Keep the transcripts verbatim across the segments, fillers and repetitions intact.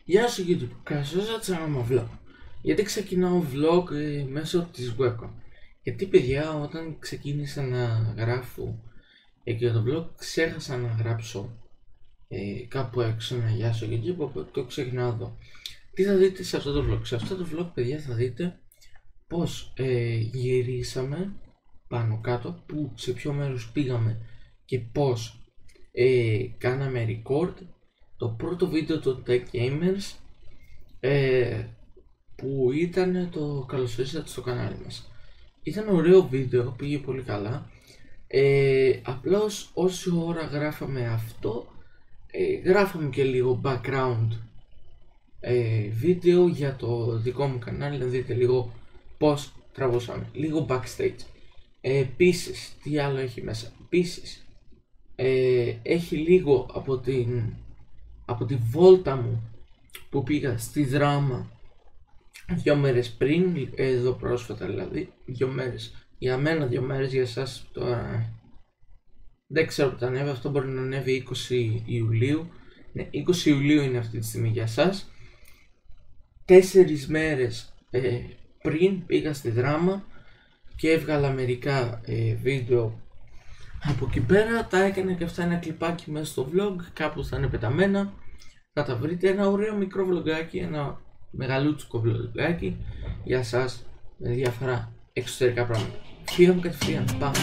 Γεια σου YouTube, καλώς ήρθατε σε ένα ακόμα vlog. Γιατί ξεκινάω vlog ε, μέσω της webcam. Γιατί παιδιά, όταν ξεκίνησα να γράφω ε, για το vlog, ξέχασα να γράψω ε, κάπου έξω ένα γεια σου YouTube, οπότε το ξεκινάω εδώ. Τι θα δείτε σε αυτό το vlog? Σε αυτό το vlog παιδιά θα δείτε πως ε, γυρίσαμε πάνω κάτω, που σε ποιο μέρος πήγαμε και πως ε, κάναμε record το πρώτο βίντεο των Tech Gamers, ε, που ήταν το καλώς ήρθατε στο κανάλι μας. Ήταν ωραίο βίντεο, πήγε πολύ καλά. Ε, απλώς όση ώρα γράφαμε αυτό, ε, γράφαμε και λίγο background ε, βίντεο για το δικό μου κανάλι, να δείτε λίγο πως τραβούσαμε, λίγο backstage. Ε, επίσης, τι άλλο έχει μέσα? Επίσης, ε, έχει λίγο από την από τη βόλτα μου που πήγα στη Δράμα δύο μέρες πριν, εδώ πρόσφατα δηλαδή, δύο μέρες, για μένα δύο μέρες, για εσάς τώρα δεν ξέρω που θα ανέβει, αυτό μπορεί να ανέβει είκοσι Ιουλίου, ναι, είκοσι Ιουλίου είναι αυτή τη στιγμή για εσάς. Τέσσερις μέρες ε, πριν πήγα στη Δράμα και έβγαλα μερικά ε, βίντεο από εκεί πέρα, τα έκανα και αυτά ένα κλιπάκι μέσα στο vlog, κάπου θα είναι πεταμένα. Θα τα βρείτε, ένα ωραίο μικρό βλογκάκι, ένα μεγαλούτσικο βλογκάκι για σας με διάφορα εξωτερικά πράγματα. Φύγαμε κατευθείαν, πάμε!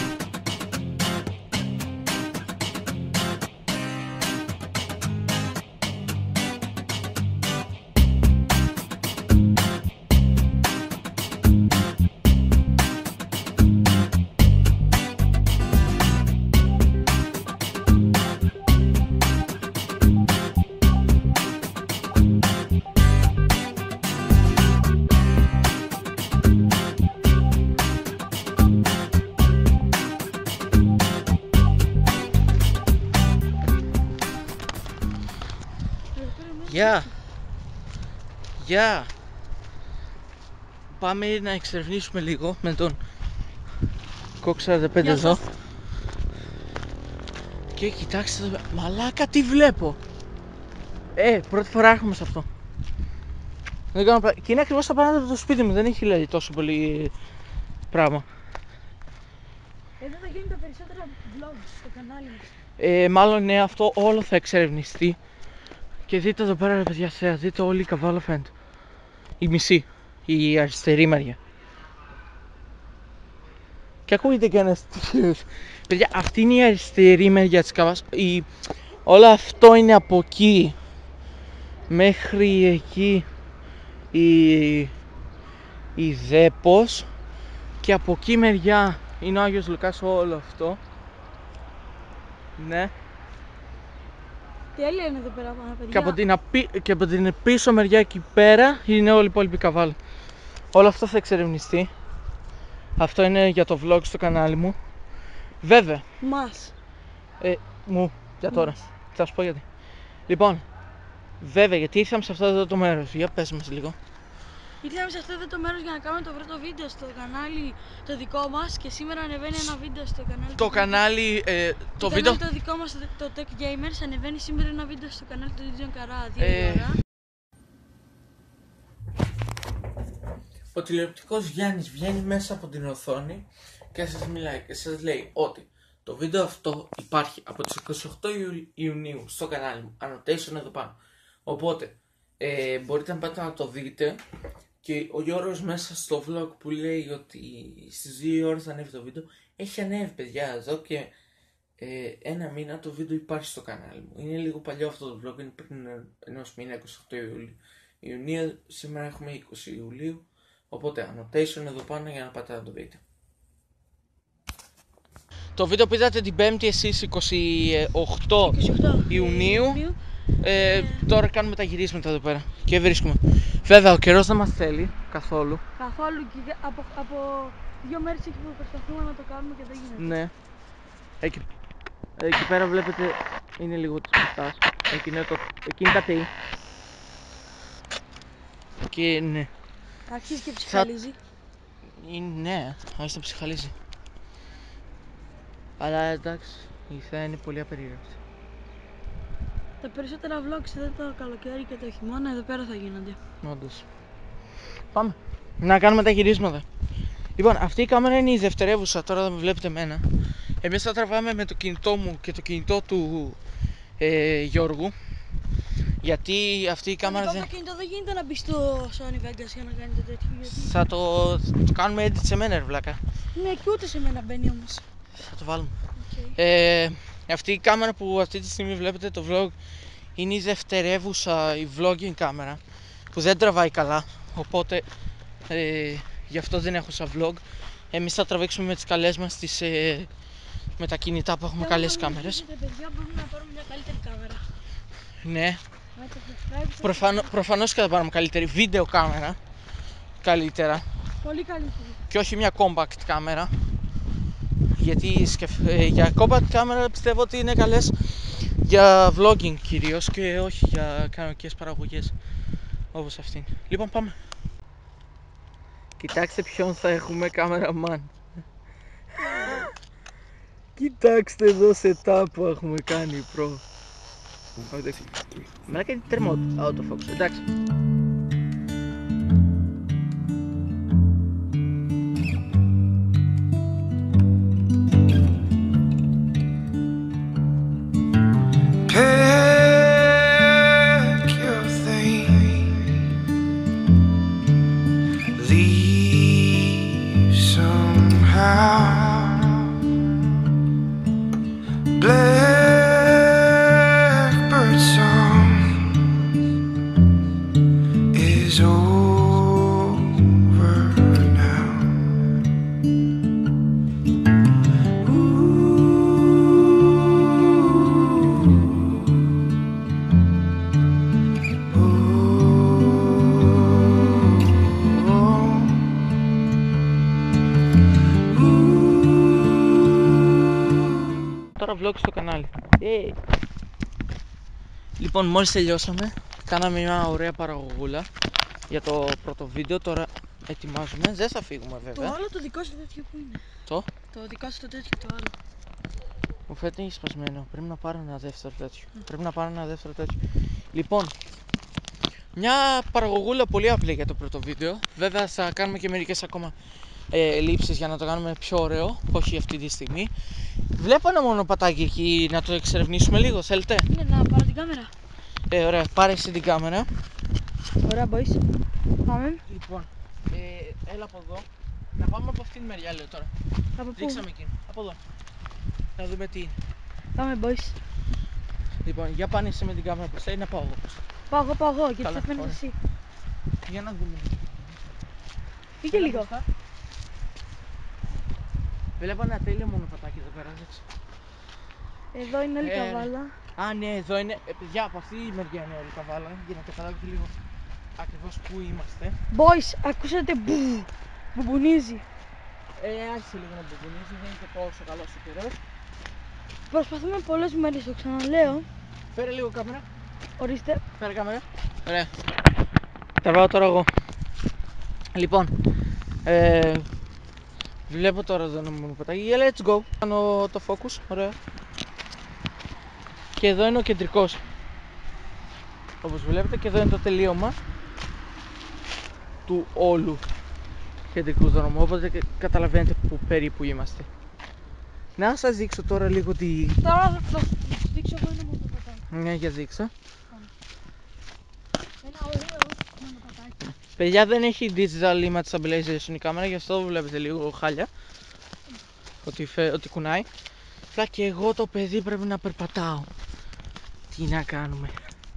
Γεια! Γεια! Πάμε να εξερευνήσουμε λίγο με τον Κοκ σαράντα πέντε εδώ. Και κοιτάξτε εδώ, μαλάκα τι βλέπω! Ε, πρώτη φορά έρχομαι σε αυτό. Δεν κάνω πράγμα. Και είναι ακριβώς απέναντι από το σπίτι μου, δεν έχει λέει τόσο πολύ πράγμα. Εδώ θα γίνουν τα περισσότερα vlogs στο κανάλι μας. Ε, μάλλον ναι, αυτό όλο θα εξερευνηστεί. Και δείτε εδώ πέρα ρε παιδιά, θα δείτε όλη η καβάλα φαίνεται. Η μισή, η αριστερή μεριά. Και ακούγεται και ένας τυχαίος. Παιδιά, αυτή είναι η αριστερή μεριά της καβάς. Η... Όλο αυτό είναι από εκεί μέχρι εκεί η, η Δέπος. Και από εκεί μεριά είναι ο Άγιος Λουκάς, όλο αυτό. Ναι. Τέλεια είναι εδώ πέρα πάνω, παιδιά. Και από, την απί... και από την πίσω μεριά εκεί πέρα είναι όλη η υπόλοιπη καβάλα. Όλο αυτό θα εξερευνηστεί. Αυτό είναι για το vlog στο κανάλι μου. Βέβαια. Μας. Ε, μου, για τώρα. Μας. Θα σου πω γιατί. Λοιπόν, βέβαια, γιατί ήρθαμε σε αυτό εδώ το μέρος. Για πες μας λίγο. Ήρθαμε σε αυτό εδώ το μέρος για να κάνουμε το πρώτο βίντεο στο κανάλι το δικό μας και σήμερα ανεβαίνει ένα βίντεο στο κανάλι. Το κανάλι, ε, το, το βίντεο. κανάλι το δικό μας, το Tech Gamers, ανεβαίνει σήμερα ένα βίντεο στο κανάλι του Δίτζιον Καρά, δύο Ε, ώρα. Ο τηλεοπτικός Γιάννης βγαίνει μέσα από την οθόνη και σας μιλάει και σας λέει ότι το βίντεο αυτό υπάρχει από τις είκοσι οκτώ Ιουνίου στο κανάλι μου, annotation εδώ πάνω. Οπότε ε, μπορείτε να πάτε να το δείτε. Και ο Γιώργος μέσα στο vlog που λέει ότι στις δύο ώρες θα ανέβει το βίντεο, έχει ανέβει παιδιά εδώ και ε, ένα μήνα το βίντεο υπάρχει στο κανάλι μου. Είναι λίγο παλιό αυτό το vlog, είναι πριν ενός μήνα, είκοσι οκτώ Ιουνίου, σήμερα έχουμε είκοσι Ιουλίου. Οπότε annotation εδώ πάνω για να πάτε να το δείτε. Το βίντεο που είδατε την Πέμπτη εσείς είκοσι οκτώ Ιουνίου. Ε, ε, τώρα κάνουμε τα γυρίσματα εδώ πέρα και βρίσκουμε. Βέβαια ο καιρός δεν μας θέλει καθόλου. Καθόλου και από, από δύο μέρες εκεί που προσπαθούμε να το κάνουμε και δεν γίνεται. Ναι. Εκεί, εκεί πέρα βλέπετε είναι λίγο της κουστάς. Εκεί είναι, το, εκεί είναι τα ΤΕΙ. Και ναι. Αρχίζει και ψυχαλίζει. Θα... Ναι, άρχισε να ψυχαλίζει. Αλλά εντάξει, η θέα είναι πολύ απερίεργη. Τα περισσότερα vlogs εδώ το καλοκαίρι και το χειμώνα εδώ πέρα θα γίνονται. Όντως. Πάμε. Να κάνουμε τα γυρίσματα. Λοιπόν, αυτή η κάμερα είναι η δευτερεύουσα, τώρα δεν με βλέπετε εμένα. Εμείς θα τραβάμε με το κινητό μου και το κινητό του ε, Γιώργου. Γιατί αυτή η κάμερα το δεν... Το κινητό δεν γίνεται να μπει στο Sony Vegas για να κάνετε τέτοιο. Γιατί... Θα το... το κάνουμε edit σε μένα, ρε βλάκα. Ναι, και ούτε σε μένα μπαίνει όμως. Θα το βάλουμε. Okay. Ε, αυτή η κάμερα που αυτή τη στιγμή βλέπετε το vlog είναι η δευτερεύουσα, η vlogging κάμερα που δεν τραβάει καλά, οπότε ε, γι' αυτό δεν έχω σαν vlog. Εμείς θα τραβήξουμε με τις καλές μας τις, ε, με τα κινητά που έχουμε καλές κάμερες. Παιδιά, μπορούμε να πάρουμε μια καλύτερη κάμερα. Ναι, Προφανώ, προφανώς και θα πάρουμε καλύτερη βίντεο κάμερα. Καλύτερα. Πολύ καλύτερη. Και όχι μια compact κάμερα. Γιατί ε, για compact κάμερα πιστεύω ότι είναι καλές για vlogging κυρίως και όχι για κανονικές παραγωγές όπως αυτήν. Λοιπόν, πάμε. Κοιτάξτε ποιον θα έχουμε cameraman. Κοιτάξτε εδώ setup που έχουμε κάνει προ. Μαλάκα είναι τέρμα autofocus, εντάξει. Τώρα vlog στο κανάλι. Hey. Λοιπόν, μόλις τελειώσαμε, κάναμε μια ωραία παραγωγούλα για το πρώτο βίντεο. Τώρα ετοιμάζουμε, δεν θα φύγουμε βέβαια. Το άλλο το δικό σου τέτοιο που είναι? Το? Το δικό σου το τέτοιο, το άλλο. Μου φαίνεται έχει σπασμένο, πρέπει να πάρω ένα δεύτερο τέτοιο. Mm. Πρέπει να πάρω ένα δεύτερο τέτοιο. Λοιπόν, μια παραγωγούλα πολύ απλή για το πρώτο βίντεο. Βέβαια θα κάνουμε και μερικές ακόμα ε, λήψεις για να το κάνουμε πιο ωραίο, όχι αυτή τη στιγμή. Βλέπω ένα μονοπατάκι εκεί, να το εξερευνήσουμε λίγο, θέλετε? Ναι, να πάρω την κάμερα. Ε, ωραία, πάρε εσύ την κάμερα. Ωραία, boys. Πάμε. Λοιπόν, ε, έλα από εδώ. Να πάμε από αυτήν την μεριά, λέω τώρα. Από πού? Ρίξαμε εκείνη, από εδώ. Να δούμε τι είναι. Πάμε, boys. Λοιπόν, για πάνε εσύ με την κάμερα προς να πάω εγώ. Πάω εγώ, πάω εγώ, γιατί Καλά, θα φαίνεται ωραία. εσύ. Για να δούμε. Πήγε λίγο. Βλέπω ένα τέλειο μονοπατάκι εδώ πέρα, έτσι. Εδώ είναι όλη η Ε, καβάλα. Α, ναι, εδώ είναι. Ε, παιδιά, από αυτή η μεριά είναι όλη η καβάλα, για να καταλάβετε λίγο ακριβώς πού είμαστε. Boys, ακούσατε μπου, μπουμπουνίζει. Ε, άρχισε λίγο να μπουμπουνίζει, δεν είναι και τόσο καλός ο καιρός. Προσπαθούμε πολλές μέρες, το ξαναλέω. Φέρε λίγο κάμερα. Ορίστε. Φέρε κάμερα. Ωραία. Τραβάω τώρα εγώ. Λοιπόν, ε, βλέπω τώρα εδώ ένα μονοπατάκι. Yeah, let's go. Κάνω το focus, ωραία. Και εδώ είναι ο κεντρικός. Όπως βλέπετε, και εδώ είναι το τελείωμα του όλου κεντρικού δρόμου. Οπότε καταλαβαίνετε που περίπου είμαστε. Να σας δείξω τώρα λίγο τι... Τώρα θα σου δείξω εγώ ένα μονοπατάκι. Ναι, για δείξω. Ένα ωραίο μονοπατάκι. Παιδιά, δεν έχει digital image stabilization η κάμερα, γι' αυτό βλέπετε λίγο χάλια. Ότι, φε... ότι κουνάει. Απλά και εγώ το παιδί πρέπει να περπατάω. Τι να κάνουμε.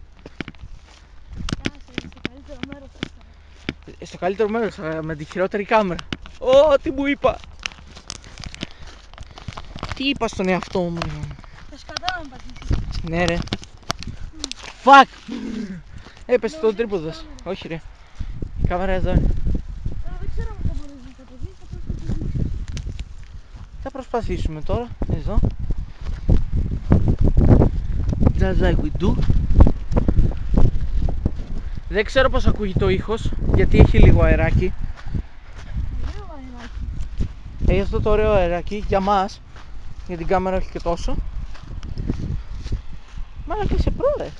Άσε, στο καλύτερο μέρος. Στο καλύτερο μέρος, με τη χειρότερη κάμερα. Ω, τι μου είπα. Τι είπα στον εαυτό μου. Θα σκατά να με πατήσεις. Ναι ρε. Φακ. Έπεσε το τρίποδος. Όχι ρε. Η κάμερα εδώ είναι. Τώρα δεν ξέρω αν θα μπορείς να κατεβείς, θα προσπαθήσεις. Θα προσπαθήσουμε τώρα. Εδώ. Just like we do. Δεν ξέρω πως ακούγει το ήχος, γιατί έχει λίγο αεράκι. Ωραίο αεράκι. Έχει αυτό το ωραίο αεράκι για μας. Για την κάμερα όχι και τόσο. Μ' Μαλάκα είσαι προ ρε.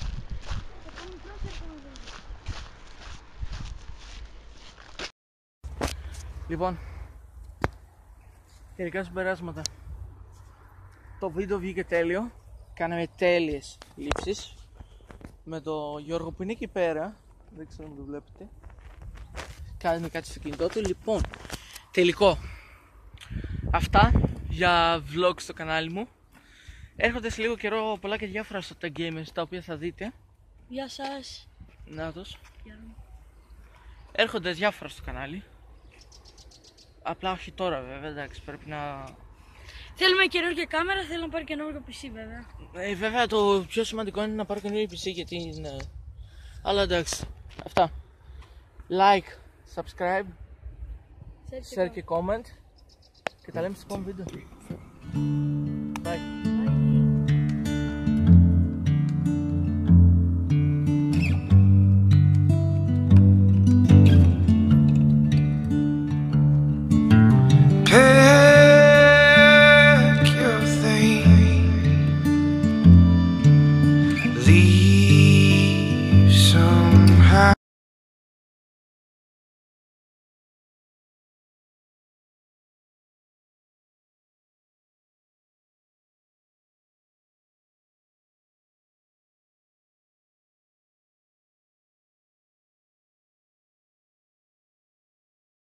Λοιπόν, τελικά συμπεράσματα. Το βίντεο βγήκε τέλειο. Κάναμε τέλειες λήψεις. Με το Γιώργο που είναι εκεί πέρα. Δεν ξέρω αν το βλέπετε. Κάνει κάτι στο κινητό του. Λοιπόν, τελικό. Αυτά για vlog στο κανάλι μου. Έρχονται σε λίγο καιρό πολλά και διάφορα στο Tech Gamers τα οποία θα δείτε. Γεια σας. Νάτος. Έρχονται διάφορα στο κανάλι. Απλά όχι τώρα βέβαια, εντάξει, πρέπει να... Θέλουμε καινούργια κάμερα, θέλω να πάρει καινούργιο πι σι βέβαια. Ε, βέβαια το πιο σημαντικό είναι να πάρω καινούργιο πι σι γιατί είναι... Αλλά εντάξει, αυτά. Like, subscribe, share και comment. Και τα λέμε στο επόμενο βίντεο. Bye.